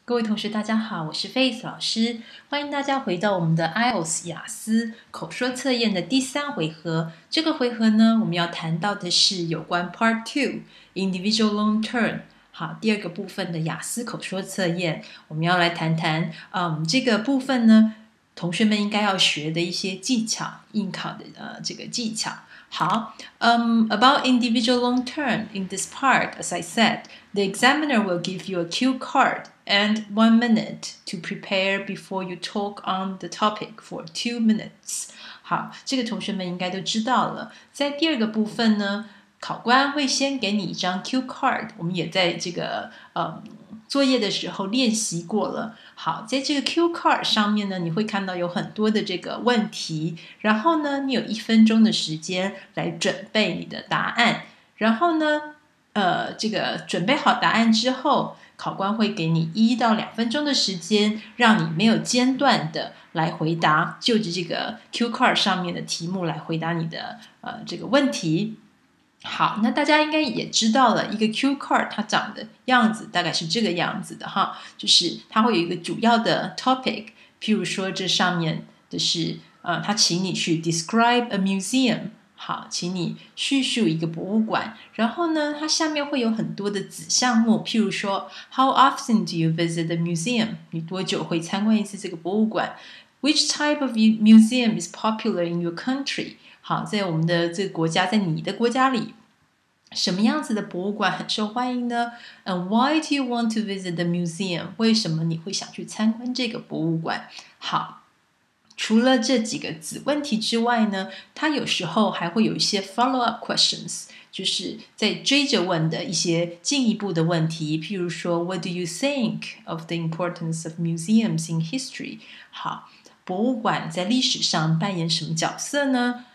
各位同学，大家好，我是 Faith 老师，欢迎大家回到我们的 IELTS 雅思口说测验的第3回合。这个回合呢，我们要谈到的是有关 Part 2 Individual Long Term。好，第2个部分的雅思口说测验，我们要来谈谈，这个部分呢，同学们应该要学的一些技巧，应考的这个技巧。好，about individual long term, in this part, as I said, the examiner will give you a cue card and 1 minute to prepare before you talk on the topic for 2 minutes. 好，这个同学们应该都知道了。在第2个部分呢，考官会先给你一张 cue card， 我们也在这个作业的时候练习过了。好，在这个 cue card 上面呢，你会看到有很多的这个问题，然后呢，你有1分钟的时间来准备你的答案。然后呢，这个准备好答案之后，考官会给你1到2分钟的时间，让你没有间断的来回答，就着这个 cue card 上面的题目来回答你的这个问题。好，那大家应该也知道了，一个 cue card 它长的样子大概是这个样子的哈，就是它会有一个主要的 topic， 譬如说这上面的是它请你去 describe a museum， 好，请你叙述一个博物馆，然后呢，它下面会有很多的子项目，譬如说 How often do you visit the museum？ 你多久会参观一次这个博物馆？ Which type of museum is popular in your country？好，在我们的这个国家，在你的国家里，什么样子的博物馆很受欢迎呢？ And why do you want to visit the museum？ 为什么你会想去参观这个博物馆？好，除了这几个子问题之外呢，它有时候还会有一些 follow-up questions， 就是在追着问的一些进一步的问题，譬如说 What do you think of the importance of museums in history？ 好，博物馆在历史上扮演什么角色呢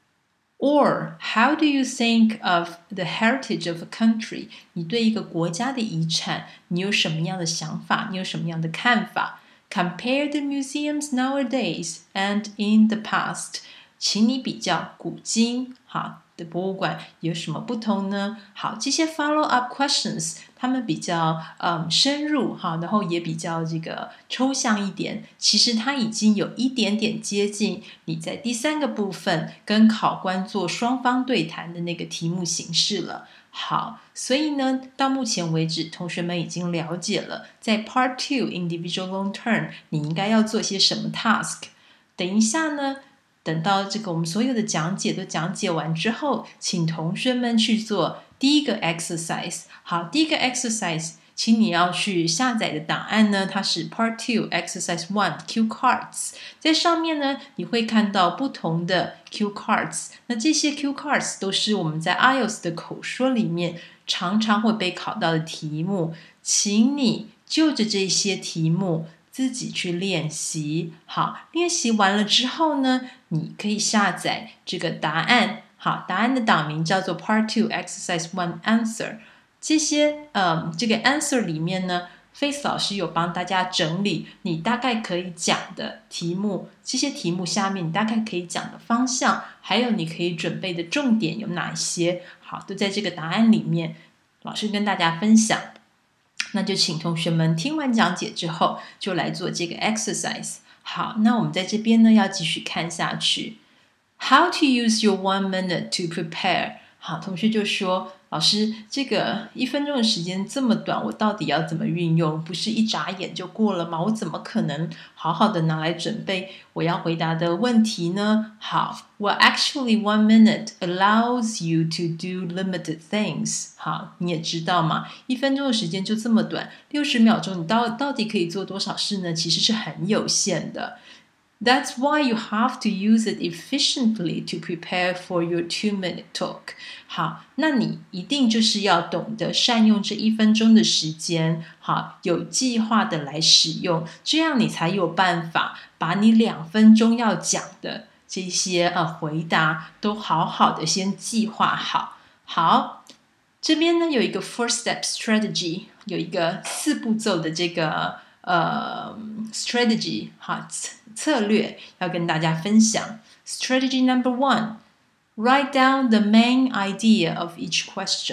？Or how do you think of the heritage of a country？ 你对一个国家的遗产，你有什么样的想法？你有什么样的看法？ Compare the museums nowadays and in the past。 请你比较古今好的博物馆有什么不同呢？好，这些 follow-up questions 他们比较深入哈，然后也比较这个抽象一点。其实它已经有一点点接近你在第3个部分跟考官做双方对谈的那个题目形式了。好，所以呢，到目前为止，同学们已经了解了，在 Part 2 Individual Long Term 你应该要做些什么 task。等一下呢，等到这个我们所有的讲解都讲解完之后，请同学们去做第1个 exercise。 好，第1个 exercise 请你要去下载的档案呢，它是 Part 2 Exercise 1 Cue Cards。 在上面呢，你会看到不同的 Cue Cards， 那这些 Cue Cards 都是我们在 IELTS 的口说里面常常会被考到的题目，请你就着这些题目自己去练习。好，练习完了之后呢，你可以下载这个答案。好，答案的档名叫做 Part 2 Exercise 1 Answer。 这些这个 answer 里面呢，Faith 老师有帮大家整理你大概可以讲的题目，这些题目下面你大概可以讲的方向，还有你可以准备的重点有哪些，好，都在这个答案里面，老师跟大家分享。那就请同学们听完讲解之后，就来做这个 exercise。 好，那我们在这边呢要继续看下去。 How to use your 1 minute to prepare？ 好，同学就说，老师，这个1分钟的时间这么短，我到底要怎么运用？不是一眨眼就过了吗？我怎么可能好好的拿来准备我要回答的问题呢？好， Well, actually 1 minute allows you to do limited things。 好，你也知道嘛，1分钟的时间就这么短，60秒钟你到底可以做多少事呢？其实是很有限的。That's why you have to use it efficiently to prepare for your 2-minute talk。 好，那你一定就是要懂得善用这1分钟的时间，好，有计划的来使用，这样你才有办法把你2分钟要讲的这些回答都好好的先计划好。好，这边呢有一个 4-step strategy， 有一个4步骤的这个strategy 哈，策略要跟大家分享。 Strategy number 1， Write down the main idea of each question。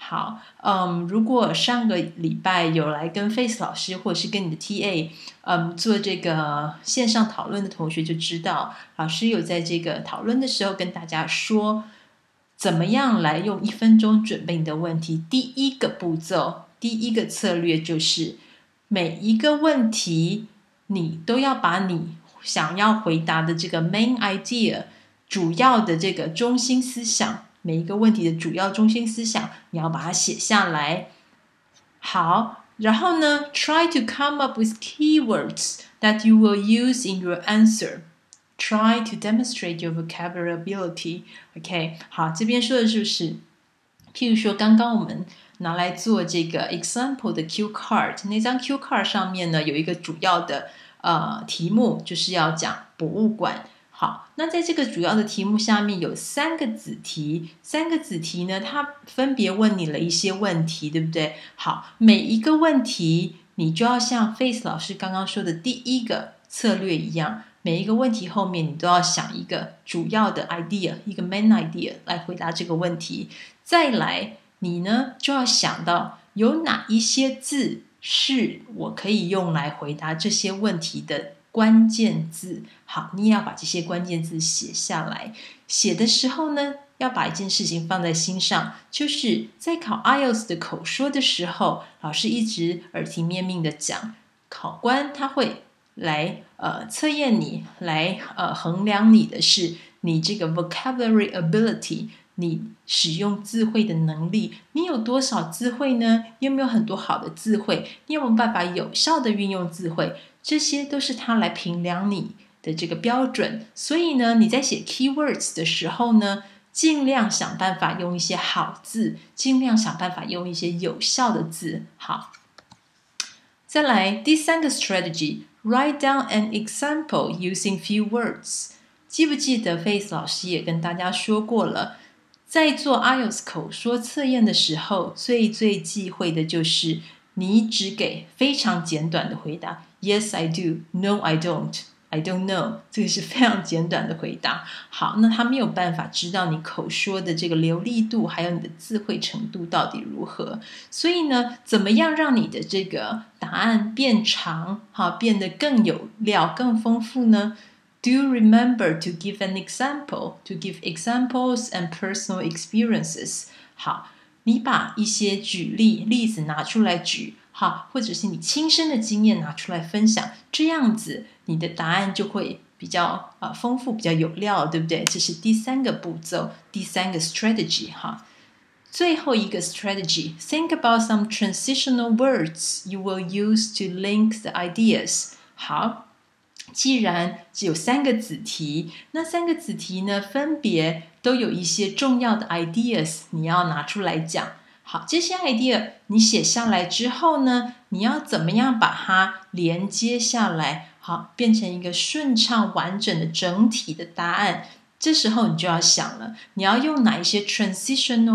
好，如果上个礼拜有来跟 Face 老师或者是跟你的 TA，做这个线上讨论的同学就知道，老师有在这个讨论的时候跟大家说，怎么样来用1分钟准备你的问题。第一个步骤，第一个策略就是每一个问题你都要把你想要回答的这个 main idea 主要的这个中心思想，每一个问题的主要中心思想你要把它写下来。好，然后呢 try to come up with keywords that you will use in your answer. Try to demonstrate your vocabulary ability. OK， 好，这边说的就是譬如说刚刚我们拿来做这个 example 的 Q card， 那张 Q card 上面呢有一个主要的题目，就是要讲博物馆。好，那在这个主要的题目下面有3个子题，3个子题呢，它分别问你了一些问题，对不对？好，每一个问题你就要像 Face 老师刚刚说的第一个策略一样，每一个问题后面你都要想一个主要的 idea， 一个 main idea 来回答这个问题。再来，你呢就要想到有哪一些字是我可以用来回答这些问题的关键字。好，你也要把这些关键字写下来。写的时候呢，要把一件事情放在心上，就是在考 IELTS 的口说的时候，老师一直耳提面命的讲，考官他会来测验你，来衡量你的是你这个 vocabulary ability， 你使用智慧的能力。你有多少智慧呢？你有没有很多好的智慧？你有没有办法有效的运用智慧？这些都是他来评量你的这个标准。所以呢，你在写 keywords 的时候呢，尽量想办法用一些好字，尽量想办法用一些有效的字。好，再来第3个 strategy，write down an example using few words。 记不记得 Face 老师也跟大家说过了，在做 IELTS 口说测验的时候，最忌讳的就是你只给非常简短的回答， Yes I do， No I don't，I don't know， 这个是非常简短的回答。好，那他没有办法知道你口说的这个流利度，还有你的智慧程度到底如何。所以呢，怎么样让你的这个答案变长，好，变得更有料、更丰富呢？ Do remember to give an example, to give examples and personal experiences. 好，你把一些例子拿出来举，好，或者是你亲身的经验拿出来分享，这样子你的答案就会比较丰富，比较有料，对不对？这是第3个步骤，第3个 strategy 哈。最后一个 strategy， think about some transitional words you will use to link the ideas. 好，既然只有3个子题，那3个子题呢，分别都有一些重要的 ideas 你要拿出来讲。好，这些 idea 你写下来之后呢，你要怎么样把它连接下来，好，变成一个顺畅完整的整体的答案。这时候你就要想了，你要用哪一些 transition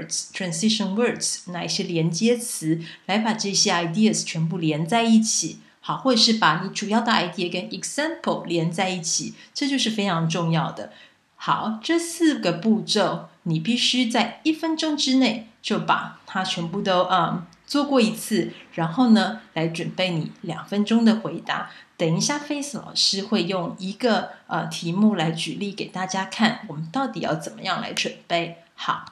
words， 哪一些连接词来把这些 ideas 全部连在一起。好，或者是把你主要的 idea 跟 example 连在一起，这就是非常重要的。好，这4个步骤你必须在1分钟之内就把它全部都做过一次，然后呢来准备你2分钟的回答。等一下 Face 老师会用一个题目来举例给大家看，我们到底要怎么样来准备。好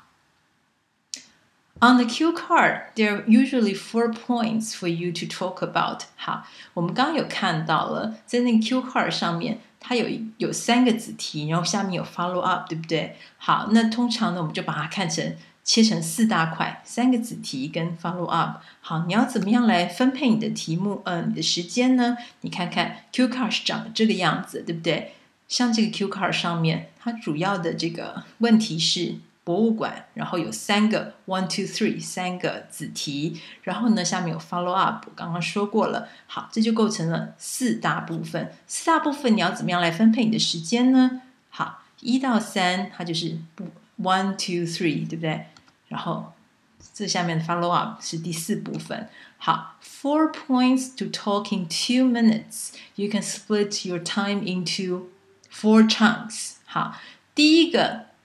，On the cue card, there are usually 4 points for you to talk about. 好，我们刚刚有看到了，在那个 cue card 上面，它有3个子题，然后下面有 follow up， 对不对？好，那通常呢，我们就把它切成4大块，3个子题跟 follow up。好，你要怎么样来分配你的题目？你的时间呢？你看看 cue card 是长得这个样子，对不对？像这个 cue card 上面，它主要的这个问题是博物馆，然后有3个 1, 2, 3 3个子题，然后呢下面有 follow up， 我刚刚说过了。好，这就构成了4大部分。4大部分你要怎么样来分配你的时间呢？好，1到3它就是 1, 2, 3， 对不对？然后这下面的 follow up 是第4部分。好， 4 points to talk in 2 minutes. You can split your time into 4 chunks. 好，第一个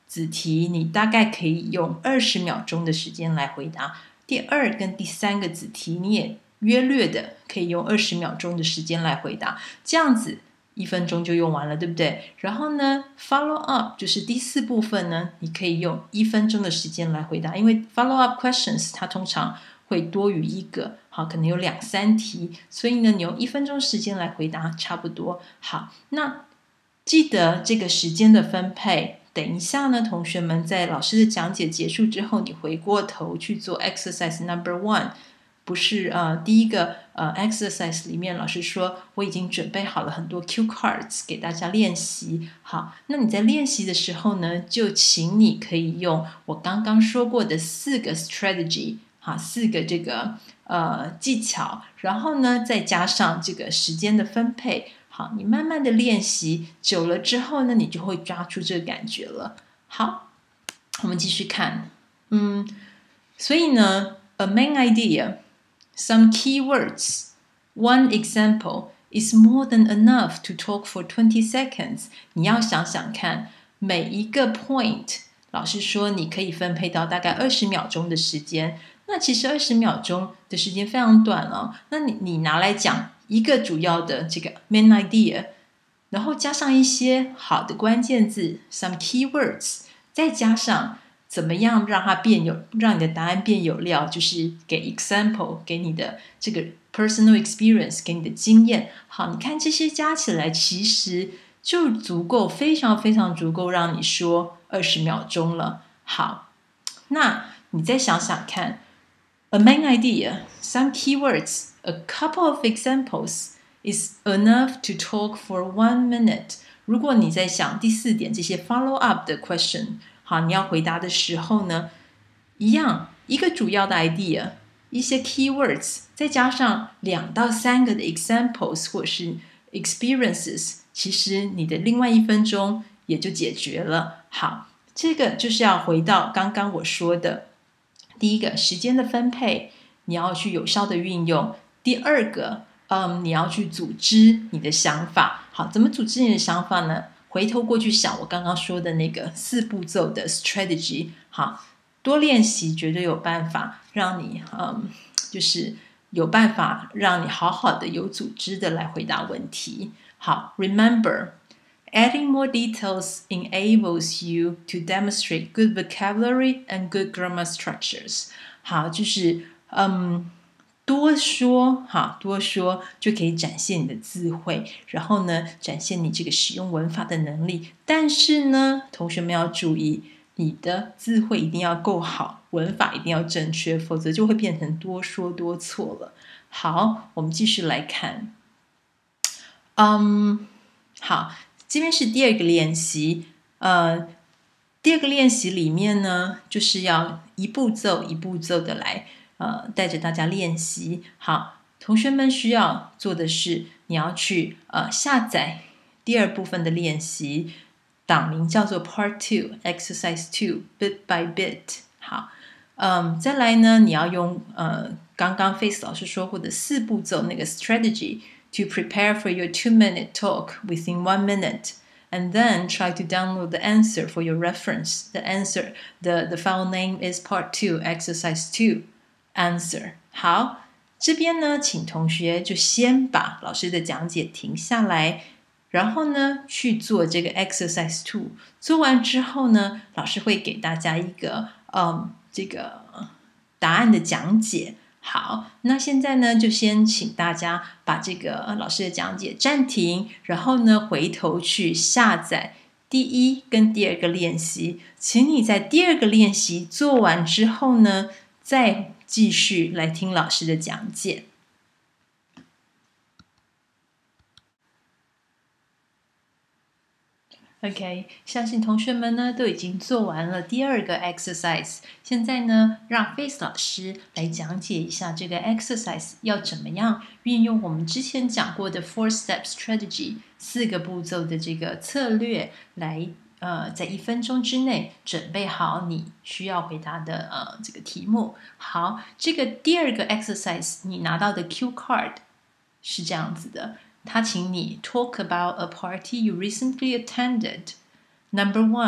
子题你大概可以用20秒钟的时间来回答，第2跟第3个子题你也约略的可以用20秒钟的时间来回答，这样子1分钟就用完了，对不对？然后呢 follow up 就是第4部分呢，你可以用1分钟的时间来回答，因为 follow up questions 它通常会多于1个，好，可能有2、3题，所以呢你用1分钟时间来回答差不多。好，那记得这个时间的分配，等一下呢同学们在老师的讲解结束之后，你回过头去做 exercise number 1，不是第一个exercise 里面老师说我已经准备好了很多 cue cards 给大家练习。好，那你在练习的时候呢，就请你可以用我刚刚说过的4个 strategy， 好，4个这个技巧，然后呢再加上这个时间的分配。好，你慢慢的练习久了之后呢，你就会抓出这个感觉了。好，我们继续看。所以呢 a main idea, some keywords, one example is more than enough to talk for 20 seconds. 你要想想看，每一个 point 老师说你可以分配到大概20秒钟的时间，那其实20秒钟的时间非常短了，那你拿来讲一个主要的这个 main idea， 然后加上一些好的关键字 some keywords， 再加上怎么样让它让你的答案变有料，就是给 example， 给你的这个 personal experience， 给你的经验。好，你看这些加起来其实就足够，非常非常足够让你说20秒钟了。好，那你再想想看 a main idea, some keywords, a couple of examples is enough to talk for 1 minute. 如果你在想第4点这些 follow up 的 question， 好，你要回答的时候呢，一样一个主要的 idea， 一些 keywords， 再加上2到3个的 examples 或是 experiences， 其实你的另外1分钟也就解决了。好，这个就是要回到刚刚我说的第一个时间的分配，你要去有效的运用。第2个你要去组织你的想法。好，怎么组织你的想法呢？回头过去想我刚刚说的那个4步骤的 strategy。 好，多练习绝对有办法让你就是有办法让你好好的有组织的来回答问题。好， remember adding more details enables you to demonstrate good vocabulary and good grammar structures。 好，就是多说就可以展现你的智慧，然后呢展现你这个使用文法的能力。但是呢同学们要注意，你的智慧一定要够好，文法一定要正确，否则就会变成多说多错了。好，我们继续来看。好，这边是第2个练习。第2个练习里面呢，就是要一步骤一步骤的来带着大家练习。好，同学们需要做的是，你要去下载第2部分的练习，档名叫做 Part 2 Exercise 2 Bit by Bit。 好，再来呢，你要用刚刚 Face 老师说过的4步骤那个 strategy to prepare for your 2-minute talk within 1 minute, and then try to download the answer for your reference. The file name is Part 2 Exercise 2 Answer。 好，这边呢请同学就先把老师的讲解停下来，然后呢去做这个 Exercise 2。 做完之后呢，老师会给大家一个这个答案的讲解。好，那现在呢就先请大家把这个老师的讲解暂停，然后呢回头去下载第1跟第2个练习。请你在第2个练习做完之后呢，再继续来听老师的讲解。OK， 相信同学们呢都已经做完了第2个 exercise， 现在呢让 Face 老师来讲解一下这个 exercise 要怎么样运用我们之前讲过的 4-step strategy 4个步骤的这个策略来在1分钟之内准备好你需要回答的这个题目。好，这个第2个 exercise 你拿到的 cue card 是这样子的，他请你 talk about a party you recently attended. Number 1,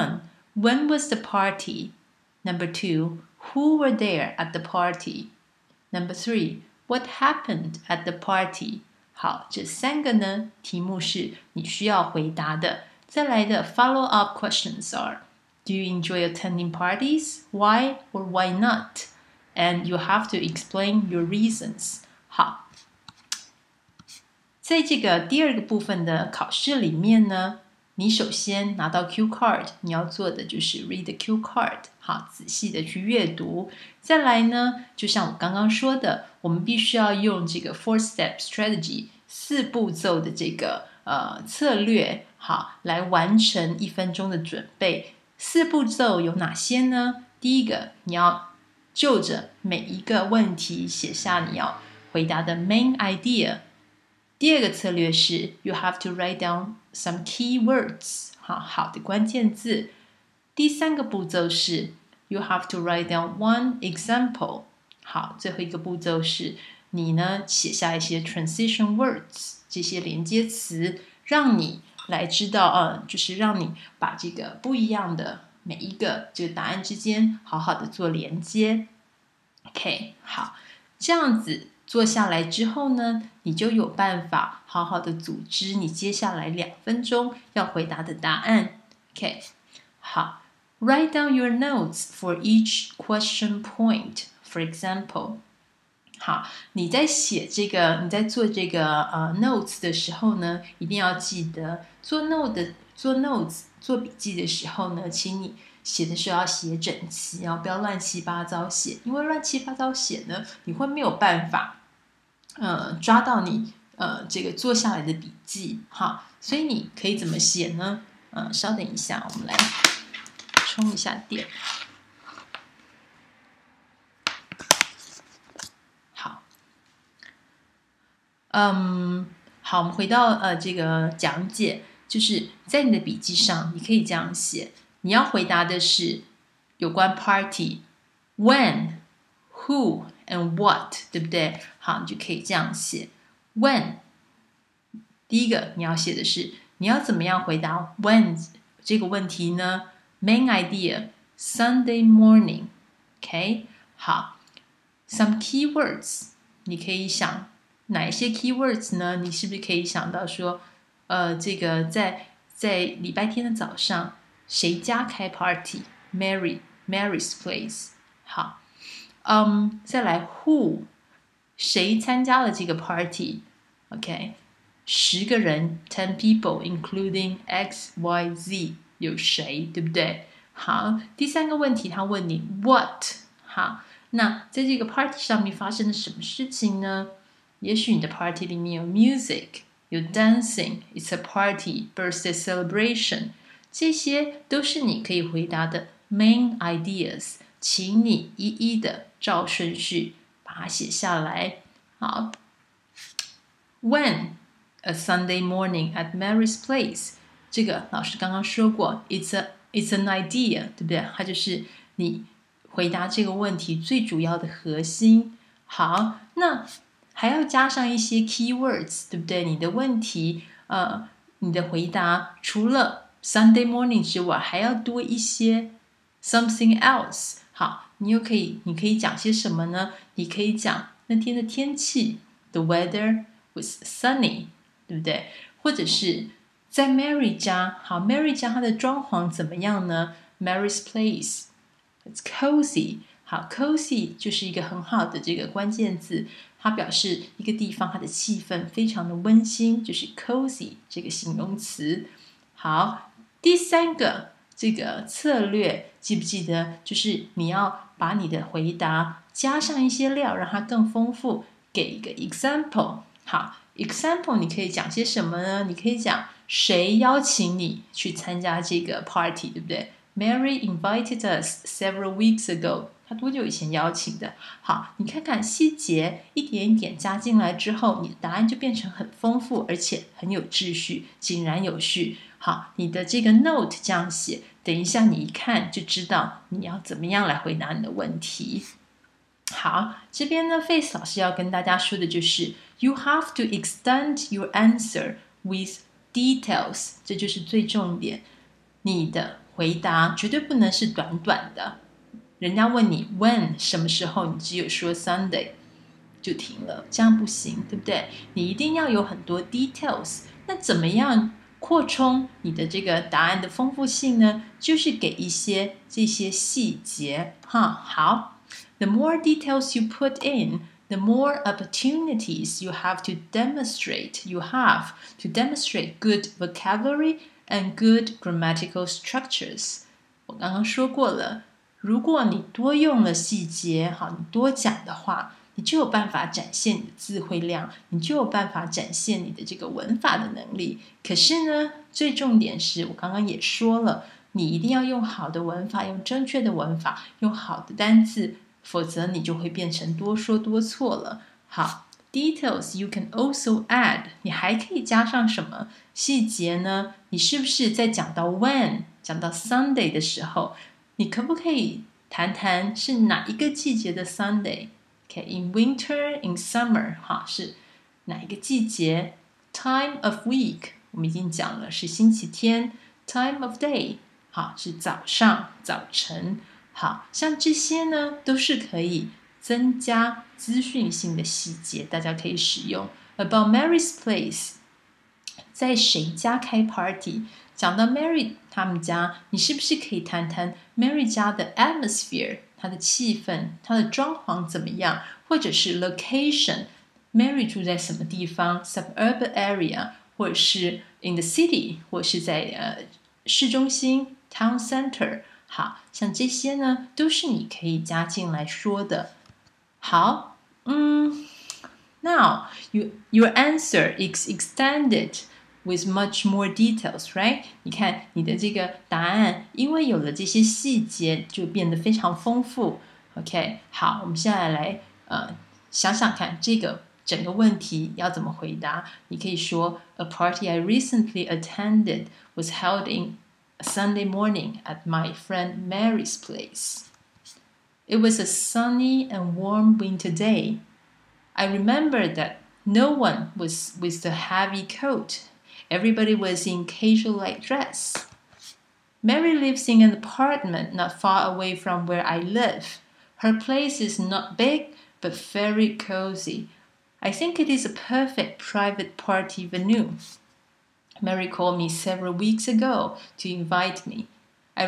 When was the party? Number 2, who were there at the party? Number 3, what happened at the party? 好，这3个呢，题目是你需要回答的。再来的 follow-up questions are: Do you enjoy attending parties? Why or why not? And you have to explain your reasons. 好，在这个第2个部分的考试里面呢，你首先拿到 Q card， 你要做的就是 read the Q card， 好，仔细的去阅读。再来呢，就像我刚刚说的，我们必须要用这个 4-step strategy 4步骤的这个策略，好，来完成1分钟的准备。4步骤有哪些呢？第一个，你要就着每一个问题写下你要回答的 main idea。第2个策略是 you have to write down some key words， 好的关键字。第3个步骤是 you have to write down one example。 好，最后一个步骤是你呢写下一些 transition words， 这些连接词，让你来知道就是让你把这个不一样的每一个这个答案之间好好的做连接。 OK， 好，这样子做下来之后呢，你就有办法好好的组织你接下来2分钟要回答的答案。 OK， 好， Write down your notes for each question point. For example， 好，你在做这个notes 的时候呢，一定要记得做 notes 做笔记的时候呢，请你写的时候要写整齐，不要乱七八糟写，因为乱七八糟写呢，你会没有办法抓到你这个做下来的笔记。好，所以你可以怎么写呢？稍等一下，我们来充一下电。好，好，我们回到这个讲解，就是在你的笔记上，你可以这样写。你要回答的是有关 party when、who and what， 对不对？好，你就可以这样写。When， 第一个你要写的是你要怎么样回答 when 这个问题呢？ Main idea Sunday morning。 OK， 好， some keywords， 你可以想哪一些 keywords 呢？你是不是可以想到说这个在礼拜天的早上谁家开 party？ Mary's place。 好，再来 who， 谁参加了这个 party？ OK， 10个人 10 people including XYZ， 有谁，对不对？好，第3个问题他问你 what。 好，那在这个 party 上面发生了什么事情呢？也许你的 party 里面有 music， 有 dancing， it's a party， birthday celebration， 这些都是你可以回答的 main ideas， 请你一一的照顺序把它写下来。好， When a Sunday morning at Mary's place， 这个老师刚刚说过 it's an idea， 对不对？它就是你回答这个问题最主要的核心。好，那还要加上一些 keywords， 对不对？你的问题你的回答除了 Sunday morning 之外，还要多一些 something else。 好，你可以讲些什么呢？你可以讲那天的天气 The weather was sunny， 对不对？或者是在 Mary 家，好 Mary 家它的装潢怎么样呢？ Mary's place it's cozy。 好 cozy 就是一个很好的这个关键字，它表示一个地方它的气氛非常的温馨，就是 cozy 这个形容词。好，第3个这个策略记不记得？就是你要把你的回答加上一些料，让它更丰富，给一个 example。 好， example 你可以讲些什么呢？你可以讲谁邀请你去参加这个 party， 对不对？ Mary invited us several weeks ago， 他多久以前邀请的？好，你看看细节一点一点加进来之后，你的答案就变成很丰富，而且很有秩序，井然有序。好，你的这个 note 这样写，等一下你一看就知道你要怎么样来回答你的问题。好，这边呢 Faith 老师要跟大家说的就是 You have to extend your answer with details， 这就是最重点。你的回答绝对不能是短短的。人家问你 when 什么时候，你只有说 Sunday 就停了，这样不行，对不对？你一定要有很多 details。那怎么样扩充你的这个答案的丰富性呢？就是给一些这些细节哈。好 ，the more details you put in, the more opportunities you have to demonstrate. You have to demonstrate good vocabulary and good grammatical structures. 我刚刚说过了，如果你多用了细节，好，你多讲的话，你就有办法展现你的词汇量，你就有办法展现你的这个文法的能力。可是呢，最重点是我刚刚也说了，你一定要用好的文法，用正确的文法，用好的单字，否则你就会变成多说多错了。好 ，details you can also add， 你还可以加上什么细节呢？你是不是在讲到 when， 讲到 Sunday 的时候，你可不可以谈谈是哪一个季节的 Sunday？Okay, in winter, in summer， 哈，是哪一个季节 ？Time of week， 我们已经讲了，是星期天。Time of day， 好，是早上、早晨。好，像这些呢，都是可以增加资讯性的细节，大家可以使用。About Mary's place， 在谁家开 party？ 讲到 Mary 他们家，你是不是可以谈谈 Mary 家的 atmosphere？它的气氛，它的装潢怎么样，或者是 location，Mary 住在什么地方 ，suburban area， 或者是 in the city， 或者是在市中心 town center， 好像这些呢，都是你可以加进来说的。好，now your answer is extended。With much more details, right? 你看你的这个答案，因为有了这些细节，就变得非常丰富。OK， 好，我们现在来想想看，这个整个问题要怎么回答？你可以说 ，A party I recently attended was held in a Sunday morning at my friend Mary's place. It was a sunny and warm winter day. I remember that no one was with a heavy coat.Everybody was in casual light dress. Mary lives in an apartment not far away from where I live. Her place is not big, but very cozy. I think it is a perfect private party venue. Mary called me several weeks ago to invite me. I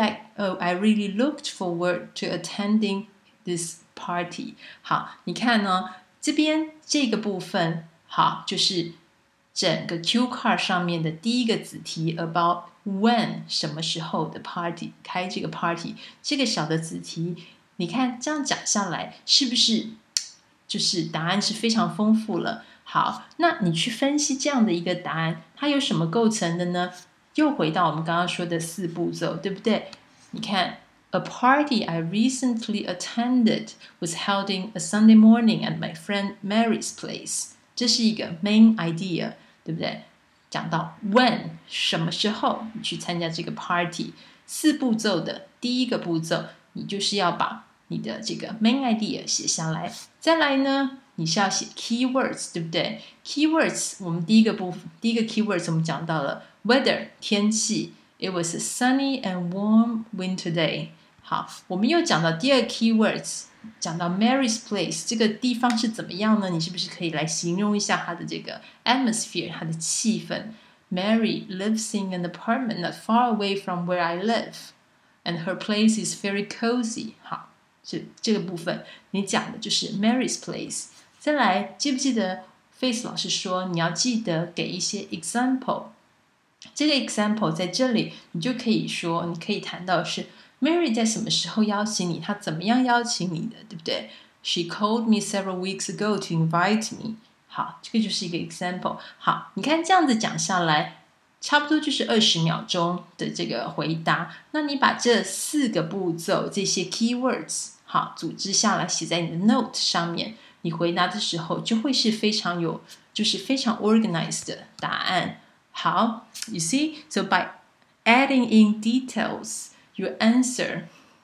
really looked forward to attending this party. 好，你看呢，这边这个部分，好，就是整个 Q card 上面的第一个子题 about when 什么时候的 party 开这个 party 这个小的子题，你看这样讲下来是不是就是答案是非常丰富了？好，那你去分析这样的一个答案，它有什么构成的呢？又回到我们刚刚说的4步骤，对不对？你看 A party I recently attended was held in a Sunday morning at my friend Mary's place. 这是一个 main idea， 对不对？讲到 when 什么时候你去参加这个 party， 4步骤的第一个步骤，你就是要把你的这个 main idea 写下来。再来呢，你是要写 keywords， 对不对 ？keywords 我们第一个 keywords 我们讲到了 weather 天气 ，It was a sunny and warm winter day。好，我们又讲到第二 keywords。讲到 Mary's place 这个地方是怎么样呢？你是不是可以来形容一下它的这个 atmosphere， 它的气氛 ？Mary lives in an apartment not far away from where I live, and her place is very cozy. 好，这个部分你讲的就是 Mary's place。再来，记不记得 Face 老师说你要记得给一些 example？ 这个 example 在这里你就可以说，你可以谈到是。Mary 在什么时候邀请你？她怎么样邀请你的，对不对 ？She called me several weeks ago to invite me. 好，这个就是一个 example。好，你看这样子讲下来，差不多就是20秒钟的这个回答。那你把这4个步骤，这些 keywords， 好，组织下来写在你的 note 上面，你回答的时候就会是非常就是非常 organized 的答案。好 ，You see, so by adding in details.Your answer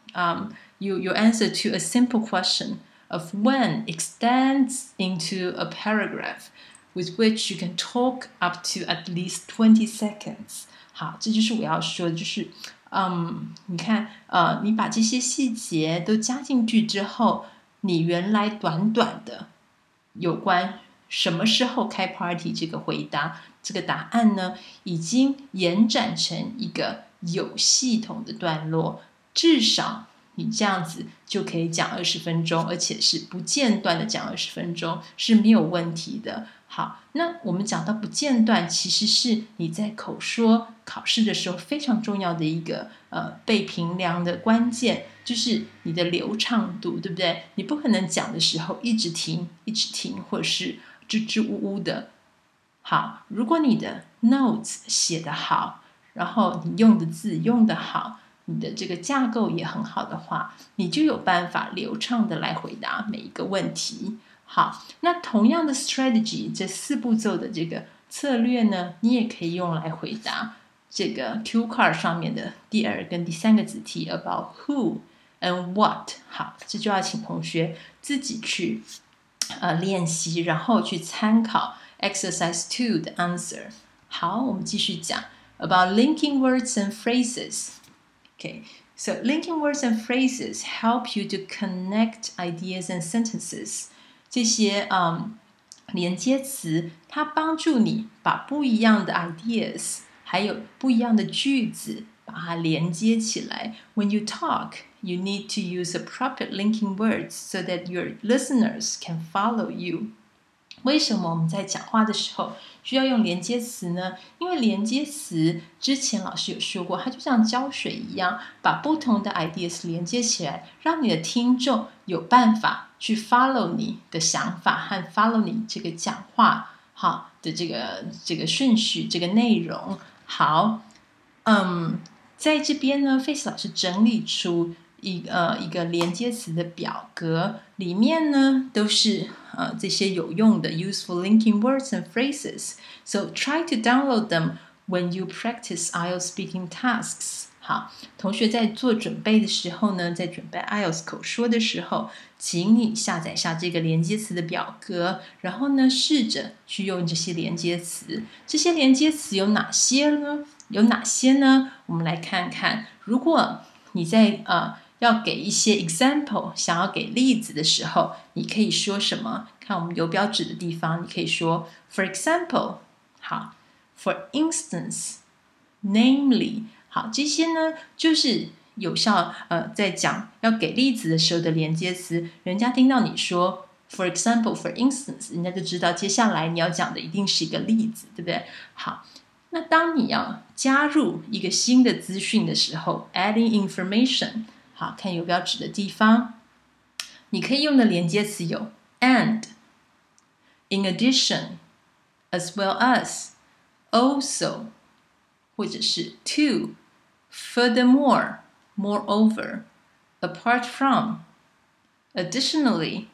to a simple question of when extends into a paragraph with which you can talk up to at least 20 seconds. 好，这就是我要说的，就是你看，你把这些细节都加进去之后，你原来短短的有关什么时候开 party 这个回答，这个答案呢，已经延展成一个有系统的段落，至少你这样子就可以讲20分钟，而且是不间断的讲20分钟是没有问题的。好，那我们讲到不间断，其实是你在口说考试的时候非常重要的一个被评量的关键，就是你的流畅度，对不对？你不可能讲的时候一直停，或者是支支吾吾的。好，如果你的 notes 写得好，然后你用的字用得好，你的这个架构也很好的话，你就有办法流畅的来回答每一个问题。好，那同样的 strategy 这4步骤的这个策略呢，你也可以用来回答这个 Q card 上面的第2跟第3个子题 about who and what。 好，这就要请同学自己去练习，然后去参考 exercise 2的 answer。 好，我们继续讲 about linking words and phrases。 So linking words and phrases help you to connect ideas and sentences。 这些连接词它帮助你把不一样的 ideas 还有不一样的句子把它连接起来。 When you talk, you need to use appropriate linking words so that your listeners can follow you。 为什么我们在讲话的时候需要用连接词呢？因为连接词之前老师有说过，它就像胶水一样，把不同的 ideas 连接起来，让你的听众有办法去 follow 你的想法和 follow 你这个讲话好的这个顺序，这个内容。好，在这边呢 Face 老师整理出一个连接词的表格，里面呢都是这些有用的 useful linking words and phrases. So try to download them when you practice IELTS speaking tasks. 好，同学在做准备的时候呢，在准备 IELTS 口说的时候，请你下载下这个连接词的表格，然后呢，试着去用这些连接词。这些连接词有哪些呢？我们来看看。如果你在要给一些 example 想要给例子的时候，你可以说什么？看我们游标指的地方，你可以说 for example。 好， for instance， namely。 好，这些呢就是有效在讲要给例子的时候的连接词。人家听到你说 for example for instance， 人家就知道接下来你要讲的一定是一个例子，对不对？好，那当你要加入一个新的资讯的时候 adding information， 好，看游标指的地方，你可以用的连接词有 and， in addition， as well as， also， 或者是 to， furthermore， moreover， apart from， additionally，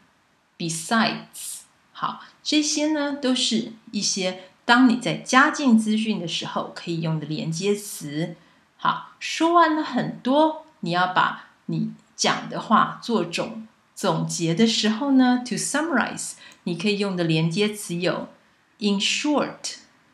besides。 好，这些呢都是一些当你在加进资讯的时候可以用的连接词。好，说完了很多，你要把你讲的话做总结的时候呢 ，to summarize， 你可以用的连接词有 in short，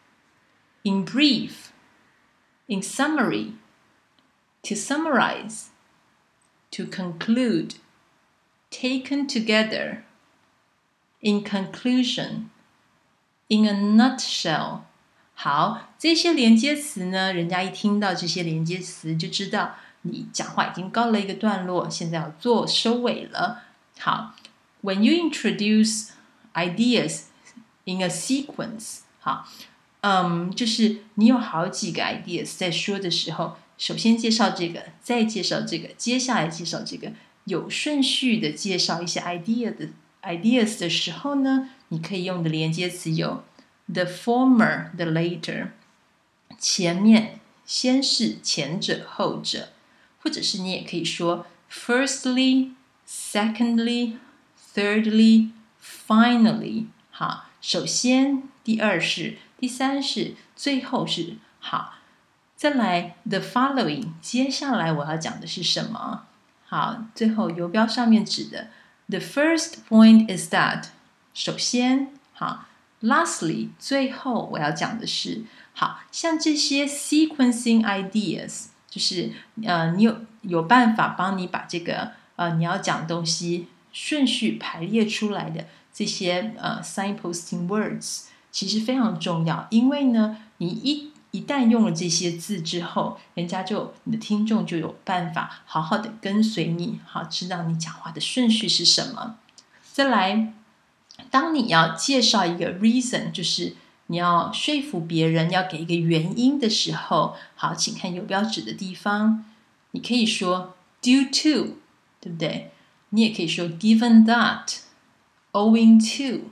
in brief， in summary， to summarize， to conclude， taken together， in conclusion， in a nutshell。 好，这些连接词呢，人家一听到这些连接词就知道你讲话已经告了一个段落，现在要做收尾了。好 ，when you introduce ideas in a sequence， 好，就是你有好几个 ideas 在说的时候，首先介绍这个，再介绍这个，接下来介绍这个，有顺序的介绍一些 ideas 的时候呢，你可以用的连接词有 the former， the later， 前面先是前者后者，或者是你也可以说 firstly， secondly， thirdly， finally。 好，首先，第二是，第三是，最后是。好，再来 the following， 接下来我要讲的是什么？好，最后游标上面指的 the first point is that， 首先，好 lastly， 最后我要讲的是。好，像这些 sequencing ideas， 就是你有办法帮你把这个你要讲的东西顺序排列出来的这些signposting words，其实非常重要，因为呢，你一旦用了这些字之后，你的听众就有办法好好的跟随你，好知道你讲话的顺序是什么。再来，当你要介绍一个 reason， 就是你要说服别人，要给一个原因的时候，好，请看游标指的地方，你可以说 due to， 对不对？你也可以说 given that， owing to，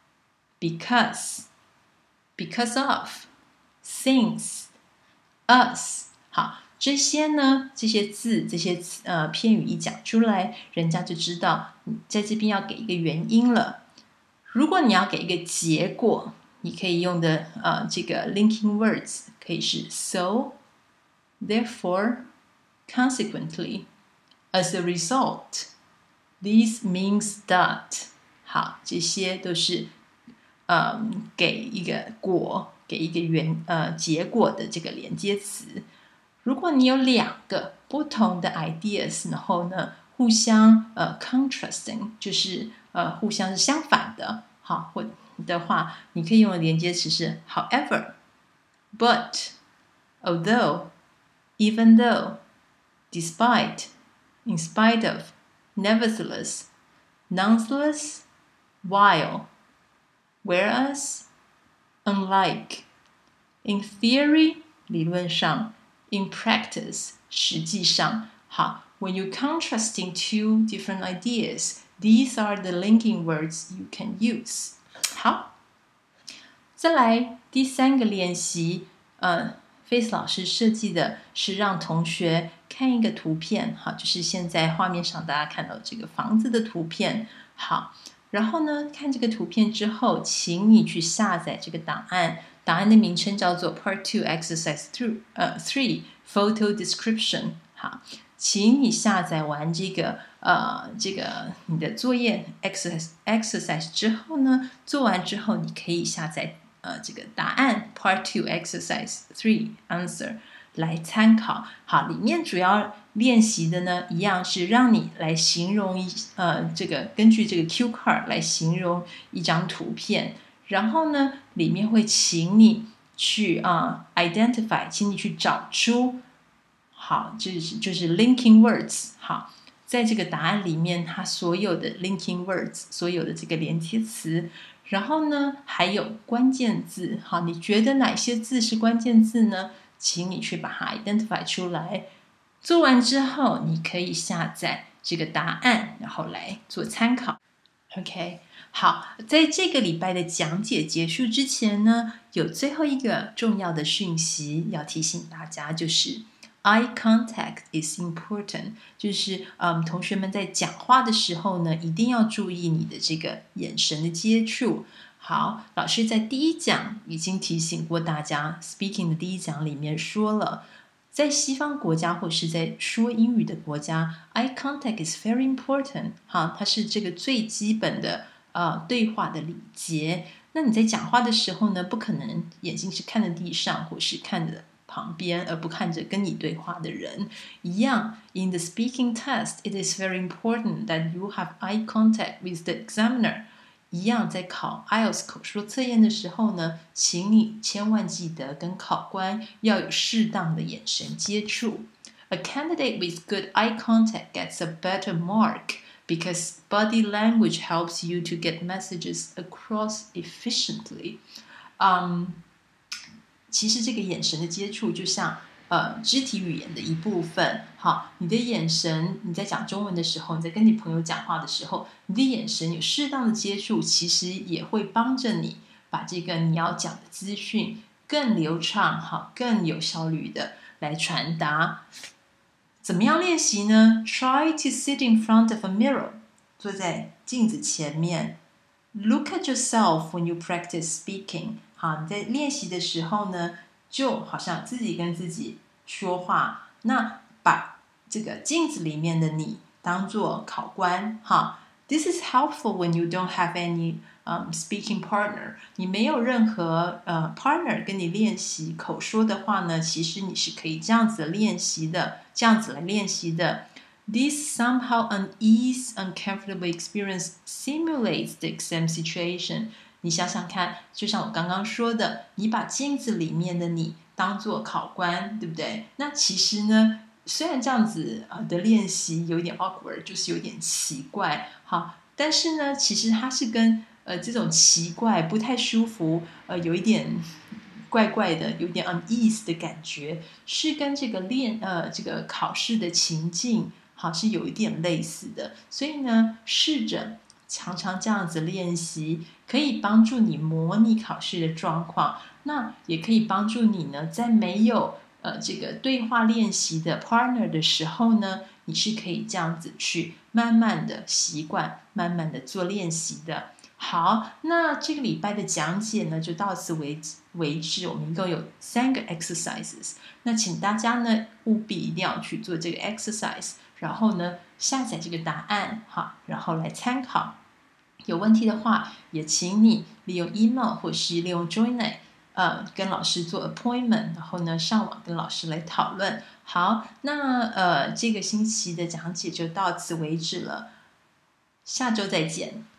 because of， since， us。 好，这些呢，这些字，这些片语一讲出来，人家就知道你在这边要给一个原因了。如果你要给一个结果，你可以用的这个 linking words 可以是 so, therefore, consequently, as a result, this means that。 好，这些都是给一个结果的这个连接词。如果你有两个不同的 ideas， 然后呢互相contrasting， 就是互相是相反的，好，或的话，你可以用的连接词是 however, but, although, even though, despite, in spite of, nevertheless, nonetheless, while, whereas, unlike, in theory, 理论上，in practice， 实际上。好， when you're contrasting two different ideas, these are the linking words you can use。 好，再来第三个练习，Face 老师设计的是让同学看一个图片，好，就是现在画面上大家看到这个房子的图片。好，然后呢，看这个图片之后，请你去下载这个档案。档案的名称叫做 Part 2 Exercise 3 Photo Description。 好，请你下载完这个你的作业 exercise 之后呢，做完之后你可以下载这个答案 Part 2 Exercise 3 Answer 来参考。好，里面主要练习的呢，一样是让你来形容根据这个 cue card 来形容一张图片。然后呢，里面会请你去identify， 请你去找出，好，就是 linking words。 好，在这个答案里面，它所有的 linking words， 所有的这个连接词，然后呢，还有关键字。好，你觉得哪些字是关键字呢？请你去把它 identify 出来。做完之后，你可以下载这个答案，然后来做参考。OK， 好，在这个礼拜的讲解结束之前呢，有最后一个重要的讯息要提醒大家，就是 eye contact is important， 就是同学们在讲话的时候呢，一定要注意你的这个眼神的接触。好，老师在第一讲已经提醒过大家 ，speaking 的第一讲里面说了。在西方国家或是在说英语的国家 ，eye contact is very important。好，它是这个最基本的对话的礼节。那你在讲话的时候呢，不可能眼睛是看着地上或是看着旁边，而不看着跟你对话的人。一样 ，in the speaking test, it is very important that you have eye contact with the examiner。一样，在考 IELTS 口说测验的时候呢，请你千万记得跟考官要有适当的眼神接触。A candidate with good eye contact gets a better mark because body language helps you to get messages across efficiently。其实这个眼神的接触就像肢体语言的一部分。好，你的眼神，你在讲中文的时候，你在跟你朋友讲话的时候，你的眼神有适当的接触，其实也会帮着你把这个你要讲的资讯更流畅、好、更有效率的来传达。怎么样练习呢？ Try to sit in front of a mirror， 坐在镜子前面。Look at yourself when you practice speaking。 好，你在练习的时候呢，就好像自己跟自己说话，那把这个镜子里面的你当作考官。哈， This is helpful when you don't have any speaking partner， 你没有任何partner 跟你练习口说的话呢，其实你是可以这样子练习的，这样子来练习的。This somehow unease, uncomfortable experience simulates the exam situation。你想想看，就像我刚刚说的，你把镜子里面的你当做考官，对不对？那其实呢，虽然这样子的练习有点 awkward， 就是有点奇怪，好，但是呢，其实它是跟这种奇怪、不太舒服，有一点怪怪的，有点 unease 的感觉，是跟这个这个考试的情境，好是有一点类似的。所以呢，试着常常这样子练习，可以帮助你模拟考试的状况，那也可以帮助你呢，在没有这个对话练习的 partner 的时候呢，你是可以这样子去慢慢的习惯，慢慢的做练习的。好，那这个礼拜的讲解呢，就到此为止。我们一共有3个 exercises， 那请大家呢务必一定要去做这个 exercise， 然后呢下载这个答案，好，然后来参考。有问题的话，也请你利用 email 或是利用 Joiner，跟老师做 appointment， 然后呢上网跟老师来讨论。好，那这个星期的讲解就到此为止了，下周再见。